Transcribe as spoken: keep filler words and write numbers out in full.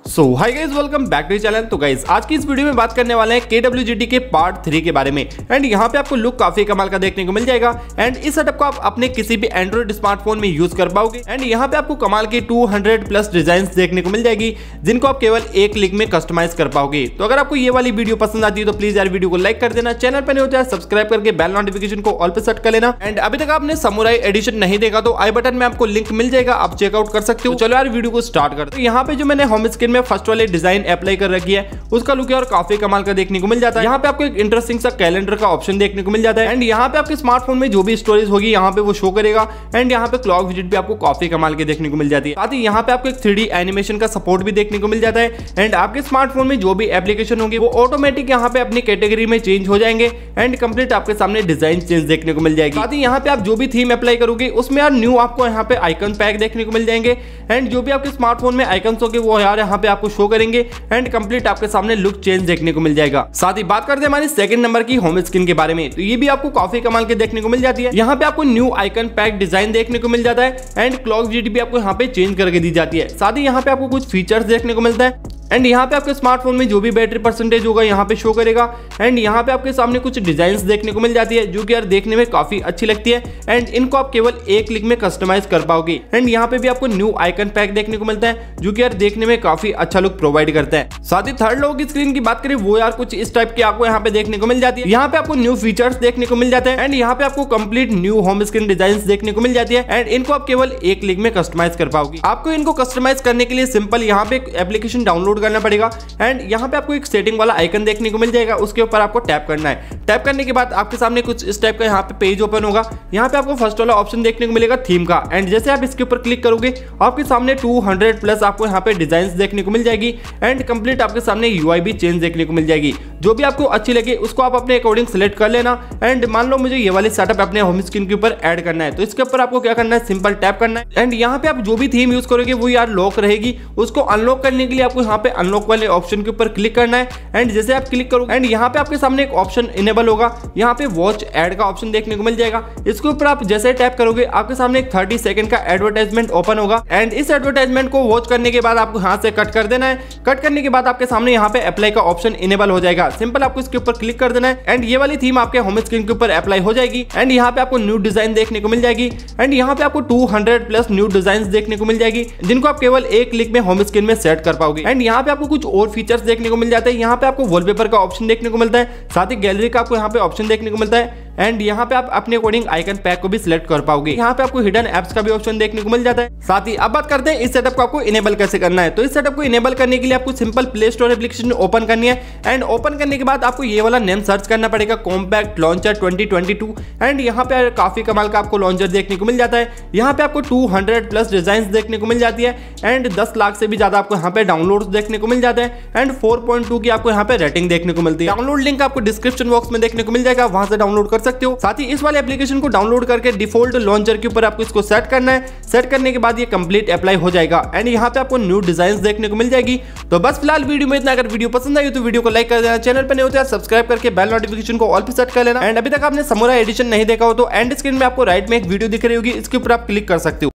So hi guys, welcome back to channel. तो guys आज की इस वीडियो में बात करने वाले हैं के डब्ल्यू जी टी के पार्ट थ्री के बारे में। एंड यहाँ पे आपको लुक काफी कमाल का देखने को मिल जाएगा। एंड इस सेटअप को आप अपने किसी भी एंड्रॉइड स्मार्टफोन में यूज कर पाओगे। एंड यहाँ पे आपको कमाल की दो सौ प्लस डिजाइन देखने को मिल जाएगी, जिनको आप केवल एक क्लिक में कस्टमाइज कर पाओगे। तो अगर आपको ये वाली वीडियो पसंद आती है तो प्लीज यार वीडियो को लाइक कर देना, चैनल पर नहीं होता है सब्सक्राइब करके बेल नोटिफिकेशन को ऑल पे सेट कर लेना। एंड अभी तक आपने समुराई एडिशन नहीं देखा तो आई बटन में आपको लिंक मिल जाएगा, आप चेकआउट कर सकते हो। चलो यार वीडियो को स्टार्ट करते हैं। यहाँ पे जो मैंने होम स्क्रीन में फर्स्ट वाले डिजाइन अप्लाई कर रखी है, उसका लुक यार काफी कमाल का देखने को मिल जाता है। यहाँ पे आपको एक इंटरेस्टिंग सा कैलेंडर का ऑप्शन देखने को मिल जाता है। एंड यहाँ पे आपके स्मार्टफोन में जो भी स्टोरेज होगी यहाँ पे वो शो करेगा। एंड यहाँ पे क्लॉक विजिट भी आपको काफी कमाल के देखने को मिल जाती है। साथ ही यहाँ पे आपको एक थ्री डी एनिमेशन का सपोर्ट भी देखने को मिल जाता है। एंड आपके स्मार्टफोन में जो भी एप्लीकेशन होंगे वो ऑटोमेटिक यहाँ पे अपनी कैटेगरी में चेंज हो जाएंगे। एंड कंप्लीट आपके सामने डिजाइन चेंज देखने को मिल जाएगी। साथ ही यहाँ पे आप जो भी थीम अप्लाई करोगे उसमें यार न्यू आपको यहाँ पे आइकन पैक देखने को मिल जाएंगे। एंड जो भी आपके स्मार्टफोन में आइकन होंगे वो यार यहाँ पे आपको शो करेंगे। एंड कंप्लीट आपके सामने लुक चेंज देखने को मिल जाएगा। साथ ही बात करते हैं हमारी सेकंड नंबर की होम स्क्रीन के बारे में, तो ये भी आपको काफी कमाल के देखने को मिल जाती है। यहाँ पे आपको न्यू आइकन पैक डिजाइन देखने को मिल जाता है। एंड क्लॉक विजिट भी आपको यहाँ पे चेंज करके दी जाती है। साथ ही यहाँ पे आपको कुछ फीचर्स देखने को मिलता है। एंड यहाँ पे आपके स्मार्टफोन में जो भी बैटरी परसेंटेज होगा यहाँ पे शो करेगा। एंड यहाँ पे आपके सामने कुछ डिजाइन्स देखने को मिल जाती है जो कि यार देखने में काफी अच्छी लगती है। एंड इनको आप केवल एक क्लिक में कस्टमाइज कर पाओगे। एंड यहाँ पे भी आपको न्यू आइकन पैक देखने को मिलता है जो कि यार देखने में काफी अच्छा लुक प्रोवाइड करता है। साथ ही थर्ड लोगों की स्क्रीन की बात करें वो यार कुछ इस टाइप की आपको यहाँ पे देखने को मिल जाती है। यहाँ पे आपको न्यू फीचर्स देखने को मिल जाते हैं। एंड यहाँ पे आपको complete new home screen design देखने को मिल जाती है। एंड इनको आप केवल एक क्लिक में कस्टमाइज कर पाओगे। आपको इनको कस्टमाइज करने के लिए सिंपल यहाँ पे एप्लीकेशन डाउनलोड करना पड़ेगा। एंड यहाँ पे आपको एक सेटिंग वाला आइकन देखने को मिल जाएगा, उसके ऊपर आपको टैप करना है। टैप करने के बाद आपके सामने कुछ इस टाइप का यहाँ पे पेज ओपन होगा। यहाँ पे आपको फर्स्ट वाला ऑप्शन देखने को मिलेगा थीम का। एंड जैसे आप इसके ऊपर क्लिक करोगे आपके सामने दो सौ प्लस आपको यहाँ पे डिजाइन देखने को मिल जाएगी। एंड कंप्लीट आपके सामने यूआई भी चेंज देखने को मिल जाएगी। जो भी आपको अच्छी लगे उसको आप अपने अकॉर्डिंग सिलेक्ट कर लेना। एंड मान लो मुझे ये वाले सेटअप अपने होम स्क्रीन के ऊपर ऐड करना है, तो इसके ऊपर आपको क्या करना है, सिंपल टैप करना है। एंड यहाँ पे आप जो भी थीम यूज करोगे वो यार लॉक रहेगी। उसको अनलॉक करने के लिए आपको यहाँ पे अनलॉक वाले ऑप्शन के ऊपर क्लिक करना है। एंड जैसे आप क्लिक करोगे एंड यहाँ पे आपके सामने एक ऑप्शन इनेबल होगा। यहाँ पे वॉच एड का ऑप्शन देखने को मिल जाएगा। इसके ऊपर आप जैसे टैप करोगे आपके सामने एक तीस सेकंड का एडवर्टाइजमेंट ओपन होगा। एंड इस एडवर्टाइजमेंट को वॉच करने के बाद आपको यहाँ से कट कर देना है। कट करने के बाद आपके सामने यहाँ पे अप्लाई का ऑप्शन इनेबल हो जाएगा। सिंपल आपको इसके ऊपर क्लिक कर देना है। एंड ये वाली थीम आपके होम स्क्रीन के ऊपर अप्लाई हो जाएगी। एंड यहाँ पे आपको न्यू डिजाइन देखने को मिल जाएगी। एंड यहाँ पे आपको दो सौ प्लस न्यू डिजाइन देखने को मिल जाएगी, जिनको आप केवल एक क्लिक में होम स्क्रीन में सेट कर पाओगे। एंड यहाँ पे आपको कुछ और फीचर्स देखने को मिल जाते हैं। यहाँ पे आपको वॉलपेपर का ऑप्शन देखने को मिलता है। साथ ही गैलरी का आपको यहाँ पे ऑप्शन देखने को मिलता है। एंड यहाँ पे आप अपने अकॉर्डिंग आइकन पैक को भी सिलेक्ट कर पाओगे। यहाँ पे आपको हिडन एप्स का भी ऑप्शन देखने को मिल जाता है। साथ ही अब बात करते हैं इस सेटअप को आपको इनेबल कैसे करना है। तो इस सेटअप को इनेबल करने के लिए आपको simple play store application open करनी है। एंड ओपन करने के बाद आपको ये वाला नेम सर्च करना पड़ेगा, compact launcher twenty twenty two. And यहाँ पे काफी कमाल का आपको लॉन्चर देखने को मिल जाता है। यहाँ पे आपको दो सौ प्लस डिजाइन देखने को मिल जाती है। एंड दस लाख से भी ज्यादा आपको यहाँ पे डाउनलोड देखने को मिल जाते हैं। एंड फोर पॉइंट टू की आपको यहाँ पे रेटिंग देखने को मिलती है। डाउनलोड लिंक आपको डिस्क्रिप्शन बॉक्स में देखने को मिल जाएगा, वहां से डाउनलोड कर सकते हो। साथ ही इस वाले एप्लीकेशन को डाउनलोड करके डिफॉल्ट लॉन्चर के ऊपर आपको इसको सेट करना है। सेट करने के बाद ये कंप्लीट अप्लाई हो जाएगा। एंड यहाँ पे आपको न्यू डिजाइन देखने को मिल जाएगी। तो बस फिलहाल वीडियो में इतना। अगर वीडियो पसंद आई तो वीडियो को लाइक कर देना, चैनल पर नहीं होते सब्सक्राइब करके बेल नोटिफिकेशन को ऑल पे सेट कर लेना। एंड अभी तक आपने समुराई एडिशन नहीं देखा हो तो एंड स्क्रीन में आपको राइट में एक वीडियो दिख रही होगी, इसके ऊपर आप क्लिक कर सकते हो।